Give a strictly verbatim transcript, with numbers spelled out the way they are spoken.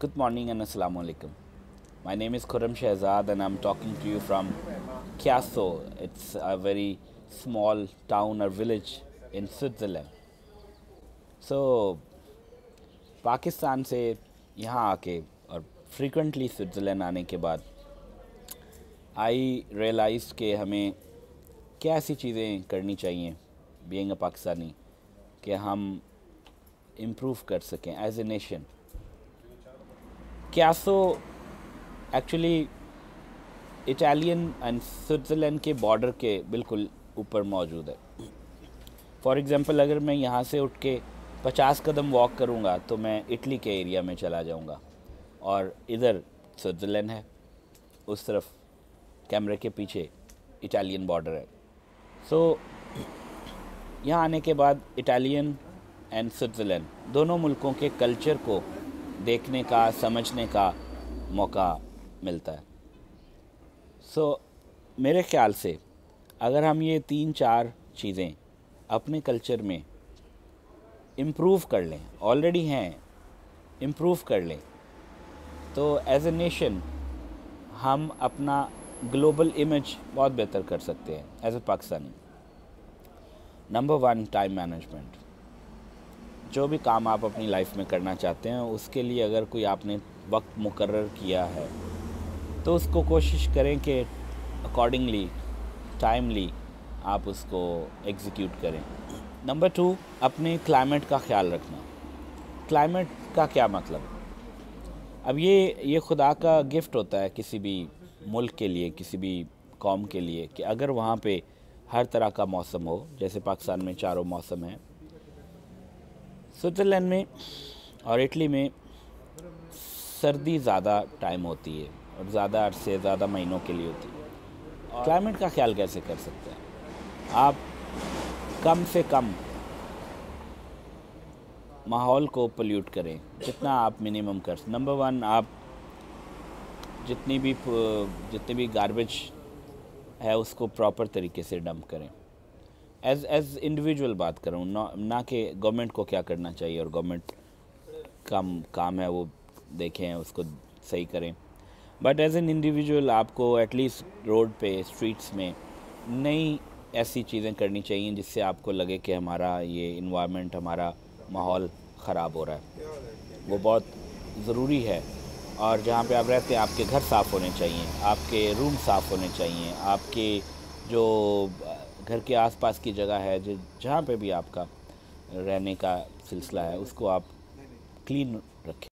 Good morning and Assalamu alaikum. My name is Khurram Shehzad and I'm talking to you from Chiasso. It's a very small town or village in Switzerland. So, Pakistan से यहाँ आके और frequently Switzerland आने के बाद आई realise कि हमें क्या ऐसी चीज़ें करनी चाहिए बीइंग अ पाकिस्तानी कि हम इम्प्रूव कर सकें एज ए नेशन. क्यासो एक्चुअली इटालियन एंड स्विट्ज़रलैंड के बॉर्डर के बिल्कुल ऊपर मौजूद है. फॉर एग्ज़ाम्पल अगर मैं यहाँ से उठ के पचास कदम वॉक करूँगा तो मैं इटली के एरिया में चला जाऊँगा और इधर स्विट्ज़रलैंड है, उस तरफ कैमरे के पीछे इटालियन बॉर्डर है. सो so, यहाँ आने के बाद इटालियन एंड स्विट्ज़रलैंड दोनों मुल्कों के कल्चर को देखने का समझने का मौका मिलता है. सो so, मेरे ख़्याल से अगर हम ये तीन चार चीज़ें अपने कल्चर में इम्प्रूव कर लें, ऑलरेडी हैं, इम्प्रूव कर लें, तो एज ए नेशन हम अपना ग्लोबल इमेज बहुत बेहतर कर सकते हैं as a Pakistani. Number one, time management. जो भी काम आप अपनी लाइफ में करना चाहते हैं उसके लिए अगर कोई आपने वक्त मुकर्रर किया है तो उसको कोशिश करें कि अकॉर्डिंगली टाइमली आप उसको एग्जीक्यूट करें. नंबर टू, अपने क्लाइमेट का ख्याल रखना. क्लाइमेट का क्या मतलब? अब ये ये खुदा का गिफ्ट होता है किसी भी मुल्क के लिए, किसी भी कौम के लिए, कि अगर वहाँ पे हर तरह का मौसम हो. जैसे पाकिस्तान में चारों मौसम हैं, स्विट्ज़रलैंड में और इटली में सर्दी ज़्यादा टाइम होती है और ज़्यादा अरसे ज़्यादा महीनों के लिए होती है. क्लाइमेट का ख्याल कैसे कर सकते हैं? आप कम से कम माहौल को पोल्यूट करें जितना आप मिनिमम कर. नंबर वन, आप जितनी भी जितनी भी गार्बेज है उसको प्रॉपर तरीके से डंप करें. एज एज इंडिविजुअल बात करूँ, ना ना कि गवर्नमेंट को क्या करना चाहिए और गवर्नमेंट का काम है वो देखें उसको सही करें. बट एज एन इंडिविजुअल आपको एटलीस्ट रोड पे, स्ट्रीट्स में नई ऐसी चीज़ें करनी चाहिए जिससे आपको लगे कि हमारा ये इन्वायरमेंट, हमारा माहौल ख़राब हो रहा है. वो बहुत ज़रूरी है. और जहाँ पे आप रहते हैं आपके घर साफ़ होने चाहिए, आपके रूम साफ़ होने चाहिए, आपके जो घर के आसपास की जगह है, जो जहाँ पे भी आपका रहने का सिलसिला है, उसको आप क्लीन रखें.